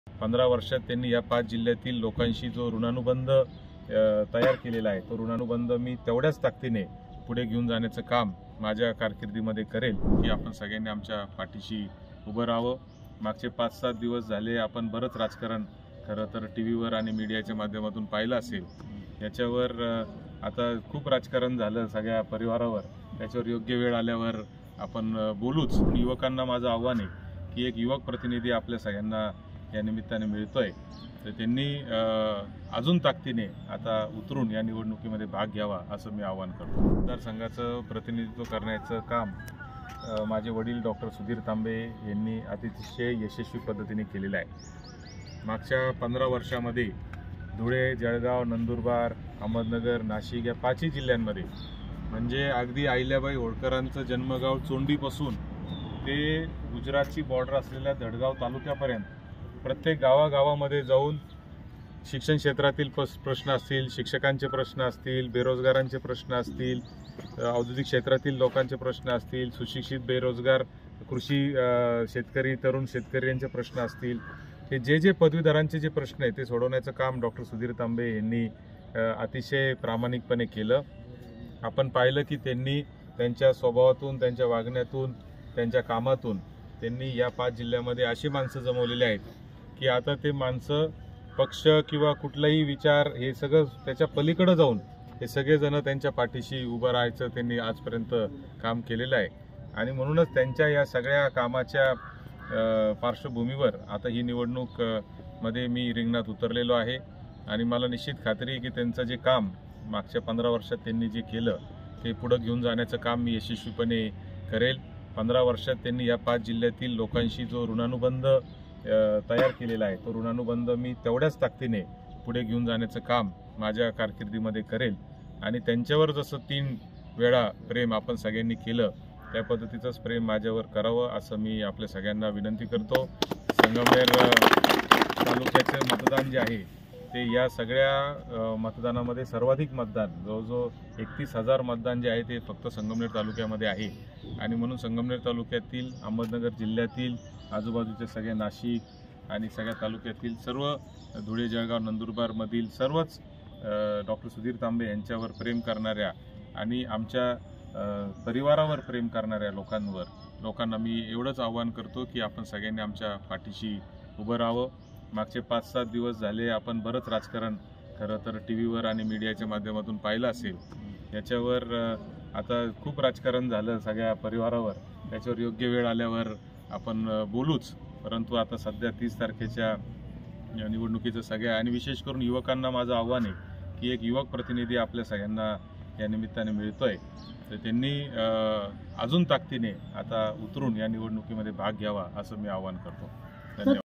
15 वर्षात त्यांनी या 5 जिल्ह्यातील लोकांशी जो ऋणानुबंध तयार केलेला आहे तो ऋणानुबंध मी तेवढ्याच ताकदीने पुढे घेऊन जाण्याचं काम माझ्या कारकिर्दीमध्ये करेल की आपण सगळ्यांनी आमच्या पाठीशी उभं राहावं। मागचे 5-7 दिवस झाले आपण बरंच राजकारण खरं तर टीव्हीवर आणि मीडियाच्या माध्यमातून पाहिलं असेल। याच्यावर आता खूप राजकारण झालं सगळ्या परिवारावर, त्याच्यावर योग्य वेळ आल्यावर आपण बोलूच। युवकांना माझं आव्हान आहे की एक युवक प्रतिनिधी आपल्या सगळ्यांना या निमित्ताने मिळतोय, तर त्यांनी अजून ताकदीने आता उतरून या निवडणुकीमध्ये भाग घ्यावा असं मी आवाहन करतो। मतदारसंघाचं प्रतिनिधित्व करण्याचं काम माझे वडील डॉक्टर सुधीर तांबे यांनी अतिशय यशस्वी पद्धतीने केलेलं आहे। मागच्या 15 वर्षामध्ये धुळे, जळगाव, नंदुरबार, अहमदनगर, नाशिक या 5ही जिल्ह्यांमध्ये म्हणजे अगदी अहिल्याबाई होळकरांचं जन्मगाव चोंडीपासून ते गुजरातची बॉर्डर असलेल्या धडगाव तालुक्यापर्यंत प्रत्येक गावागावामध्ये जाऊन शिक्षण क्षेत्रातील प्रश्न असतील, शिक्षकांचे प्रश्न असतील, बेरोजगारांचे प्रश्न असतील, औद्योगिक क्षेत्रातील लोकांचे प्रश्न असतील, सुशिक्षित बेरोजगार कृषी शेतकरी तरुण शेतकरी यांचे प्रश्न असतील, हे जे पदवीधरांचे जे प्रश्न आहेत ते सोडवण्याचं काम डॉक्टर सुधीर तांबे यांनी अतिशय प्रामाणिकपणे केलं। आपण पाहिलं की त्यांनी त्यांच्या स्वभावातून, त्यांच्या वागण्यातून, त्यांच्या कामातून त्यांनी या 5 जिल्ह्यामध्ये अशी माणसं जमवलेली आहेत की आता ते माणसं पक्ष किंवा कुठलाही विचार हे सगळं त्याच्या पलीकडे जाऊन हे सगळेजण त्यांच्या पाठीशी उभं राहायचं त्यांनी आजपर्यंत काम केलेलं आहे। आणि म्हणूनच त्यांच्या या सगळ्या कामाच्या पार्श्वभूमीवर आता ही निवडणूक मध्ये मी रिंगणात उतरलेलो आहे आणि मला निश्चित खात्री आहे की त्यांचं जे काम मागच्या 15 वर्षात त्यांनी जे केलं ते पुढे घेऊन जाण्याचं काम मी यशस्वीपणे करेल। 15 वर्षात त्यांनी या 5 जिल्ह्यातील लोकांशी जो ऋणानुबंध तयार केलेला आहे तो ऋणानुबंध मी तेवढ्याच ताकदीने पुढे घेऊन जाण्याचं काम माझ्या कारकिर्दीमध्ये करेल आणि त्यांच्यावर जसं 3 वेळा प्रेम आपण सगळ्यांनी केलं त्या पद्धतीचंच प्रेम माझ्यावर करावं असं मी आपल्या सगळ्यांना विनंती करतो। संगमनेर तालुक्याचे मतदान जे आहे ते या सगळ्या मतदानामध्ये सर्वाधिक मतदान जवळजवळ 31,000 मतदान जे आहे ते फक्त संगमनेर तालुक्यामध्ये आहे आणि म्हणून संगमनेर तालुक्यातील, अहमदनगर जिल्ह्यातील, आजूबाजूच्या सगळ्या नाशिक आणि सगळ्या तालुक्यातील सर्व धुळे, जळगाव, नंदुरबारमधील सर्वच डॉक्टर सुधीर तांबे यांच्यावर प्रेम करणाऱ्या आणि आमच्या परिवारावर प्रेम करणाऱ्या लोकांना मी एवढंच आवाहन करतो की आपण सगळ्यांनी आमच्या पाठीशी उभं राहावं। मागचे 5-7 दिवस झाले आपण बरंच राजकारण खरं तर टीव्हीवर आणि मीडियाच्या माध्यमातून पाहिलं असेल। याच्यावर आता खूप राजकारण झालं सगळ्या परिवारावर, त्याच्यावर योग्य वेळ आल्यावर आपण बोलूच। परंतु आता सध्या 30 तारखेच्या निवडणुकीचं सगळ्या आणि विशेष करून युवकांना माझं आव्हान आहे की एक युवक प्रतिनिधी आपल्या सगळ्यांना या निमित्ताने मिळतोय, तर त्यांनी अजून ताकदीने आता उतरून या निवडणुकीमध्ये भाग घ्यावा असं मी आवाहन करतो। धन्यवाद।